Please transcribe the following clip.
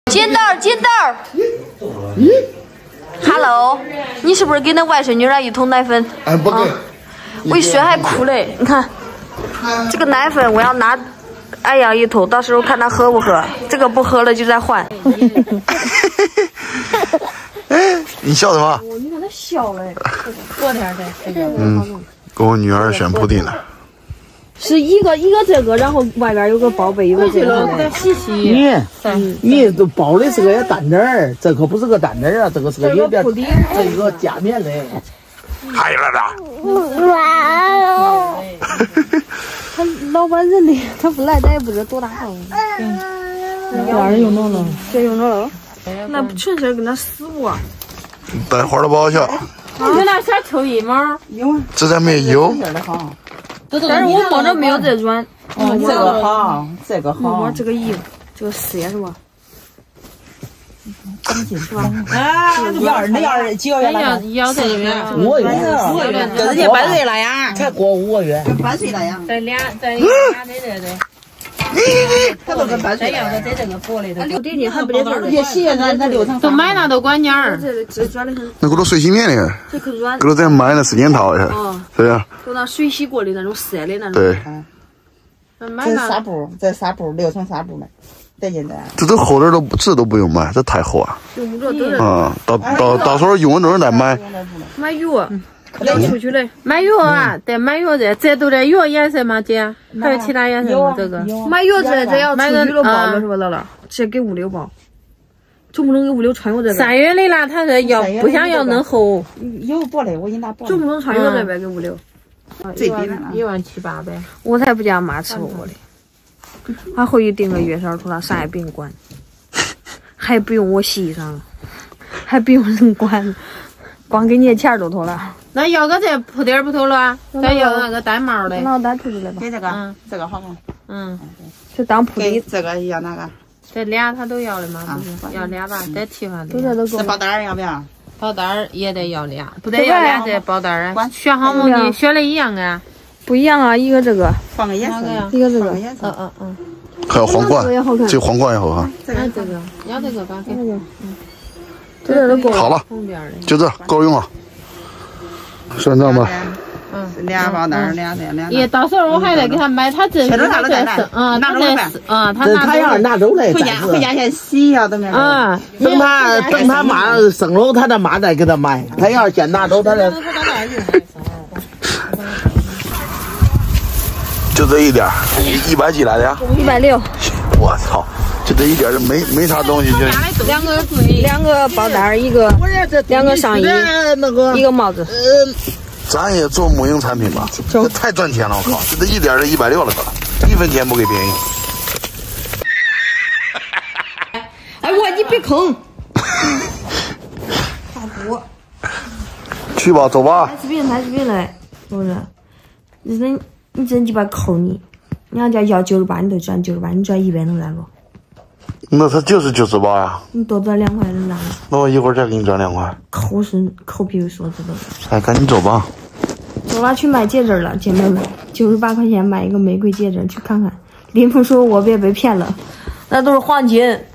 金豆，金豆。Hello， 你是不是给那外甥女儿1桶奶粉？ 不给。 我一说还哭嘞，你看，这个奶粉我要拿Anyang1桶，到时候看他喝不喝，这个不喝了就再换。 你笑什么？ 你看他笑嘞。 昨天的这个。 给我女儿选铺地呢。 是一个这个，然后外边有个宝贝，有个这个。 再洗洗。 你都包的是个蛋汁儿，这可不是个蛋汁儿啊，这个是个有点这个夹面的。 嗨了啦！ 他老板人的，他不来咱也不知道多大号。 哪人用着了？ 这用着了。那纯是跟他死不？ 带花的不好笑。 有那小蚯蚓吗？ 有啊。 这咱没有。 但是我摸着没有这软。 这个好，这个好。 摸这个硬，这个丝是吧？ 是吧？啊，要几个月了？ 要这个月 5个月，跟人家半岁了呀，才过5个月，半岁了呀。 再俩得的。 他都跟半岁了。 要的这个薄的。 6点还不得这也洗咱6层。 都买那都管件儿。 这软的很。 那个都水洗面的。 这可软。 这个咱买的时间套的，是呀。 就那水洗过的那种色的那种。 对。 这纱布6层纱布呢。 这都厚点都纸都不用买，这太厚啊！ 用不着都是。 到时候用的时候再买。 买药，拎出去嘞。 买药啊，得买药这都这药颜色吗，姐？还有其他颜色吗？这个。 买药这要出去了包了是吧，姥姥？这给5、6包，总不能给5、6穿我这个。 3月的啦，他说要不想要那厚。 有薄的，我给你拿薄。 总不能穿我这边给5、6。 最低的 17800。 我才不叫妈吃火锅嘞。还回去订个月嫂出来，啥也不用管，还不用我洗上了，还不用人管，光给你钱都投了。 那要个这铺垫不投了？咱要那个带毛的。 那我单出去了吧？ 给这个，这个好看。 就当铺底。 这个要哪个？ 这俩他都要的吗？不是，要俩吧，得替换的。 这包单要不要？ 包单也得要俩，不得要俩这包单啊？选好么？你选的一样啊？ 不一样啊，一个这个换个颜色， 一个这个， 还有皇冠，这皇冠也好看。 这个要这个吧，给这个都够了。 好了，就这够用了。算账吧。 俩包单，俩。 也到时候我还得给他买，他这他这他要拿走来，回家先洗呀，等他妈生了，他妈再给他买。他要是先拿走，他再。 就这一点，100几来的呀 ？160。 我操，就这一点没啥东西，就 2个包单，一个2个上衣，一个帽子。 咱也做母婴产品吧，这太赚钱了，我靠，就这一点就160了，1分钱不给便宜。 哎我你别坑。差不多。 去吧，走吧。 拍视频嘞，是不是？你真鸡巴抠你！你要98，你都赚98，你赚100能赚不？ 那他就是98呀。你多赚2块能赚吗？ 那我一会儿再给你赚2块。 抠皮说知道。 哎，赶紧走吧。 走了，去买戒指了，姐妹们，98块钱买一个玫瑰戒指，去看看。林峰说：“我别被骗了，那都是黄金。”